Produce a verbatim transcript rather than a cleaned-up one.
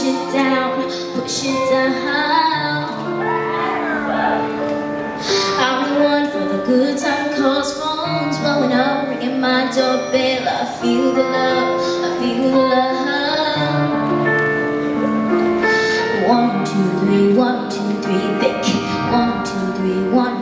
it down, push it down. I'm the one for the good time calls, phones blowing up, ringing my doorbell. I feel the love, I feel the love. One, two, three, one, two, three, thick. One, two, three, one.